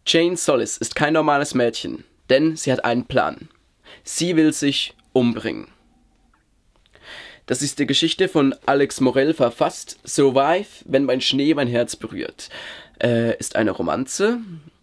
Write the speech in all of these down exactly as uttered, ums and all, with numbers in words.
Jane Solis ist kein normales Mädchen, denn sie hat einen Plan. Sie will sich umbringen. Das ist die Geschichte von Alex Morel verfasst. Survive, wenn mein Schnee mein Herz berührt. Äh, ist eine Romanze.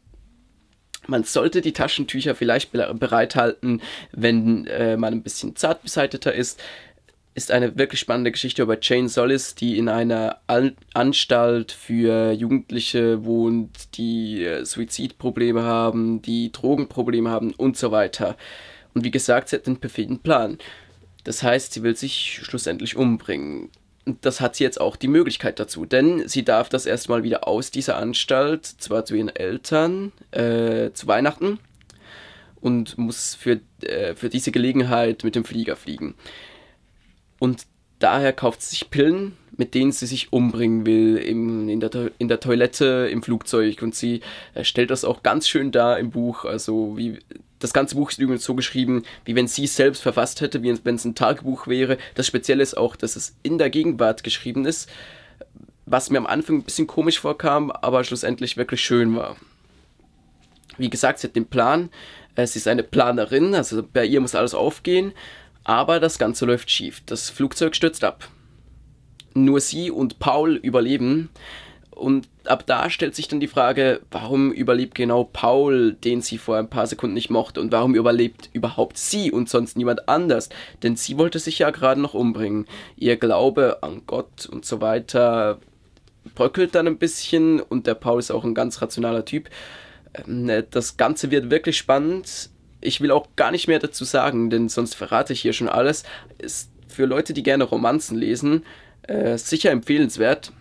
Man sollte die Taschentücher vielleicht bereithalten, wenn äh, man ein bisschen zart beseiteter ist. Ist eine wirklich spannende Geschichte über Jane Solis, die in einer An Anstalt für Jugendliche wohnt, die äh, Suizidprobleme haben, die Drogenprobleme haben und so weiter. Und wie gesagt, sie hat einen perfiden Plan. Das heißt, sie will sich schlussendlich umbringen. Und das hat sie jetzt auch die Möglichkeit dazu, denn sie darf das erstmal wieder aus dieser Anstalt, zwar zu ihren Eltern, äh, zu Weihnachten, und muss für, äh, für diese Gelegenheit mit dem Flieger fliegen. Und daher kauft sie sich Pillen, mit denen sie sich umbringen will, im, in, der, in der Toilette, im Flugzeug. Und sie äh, stellt das auch ganz schön dar im Buch. Also wie das ganze Buch ist übrigens so geschrieben, wie wenn sie es selbst verfasst hätte, wie wenn es ein Tagebuch wäre. Das Spezielle ist auch, dass es in der Gegenwart geschrieben ist, was mir am Anfang ein bisschen komisch vorkam, aber schlussendlich wirklich schön war. Wie gesagt, sie hat den Plan. Äh, sie ist eine Planerin, also bei ihr muss alles aufgehen. Aber das Ganze läuft schief. Das Flugzeug stürzt ab. Nur sie und Paul überleben. Und ab da stellt sich dann die Frage, warum überlebt genau Paul, den sie vor ein paar Sekunden nicht mochte? Und warum überlebt überhaupt sie und sonst niemand anders? Denn sie wollte sich ja gerade noch umbringen. Ihr Glaube an Gott und so weiter bröckelt dann ein bisschen. Und der Paul ist auch ein ganz rationaler Typ. Das Ganze wird wirklich spannend. Ich will auch gar nicht mehr dazu sagen, denn sonst verrate ich hier schon alles. Ist für Leute, die gerne Romanzen lesen, äh, sicher empfehlenswert.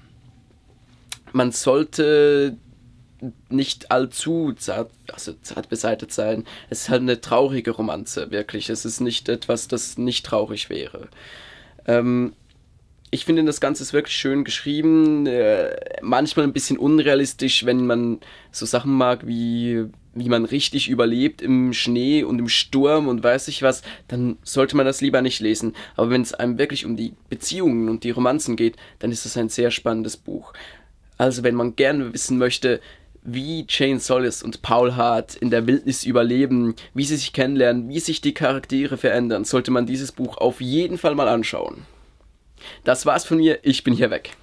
Man sollte nicht allzu zart, also zart beseitigt sein. Es ist halt eine traurige Romanze, wirklich. Es ist nicht etwas, das nicht traurig wäre. Ähm, ich finde, das Ganze ist wirklich schön geschrieben. Äh, manchmal ein bisschen unrealistisch, wenn man so Sachen mag wie... wie man richtig überlebt im Schnee und im Sturm und weiß ich was, dann sollte man das lieber nicht lesen. Aber wenn es einem wirklich um die Beziehungen und die Romanzen geht, dann ist das ein sehr spannendes Buch. Also wenn man gerne wissen möchte, wie Jane Solis und Paul Hart in der Wildnis überleben, wie sie sich kennenlernen, wie sich die Charaktere verändern, sollte man dieses Buch auf jeden Fall mal anschauen. Das war's von mir, ich bin hier weg.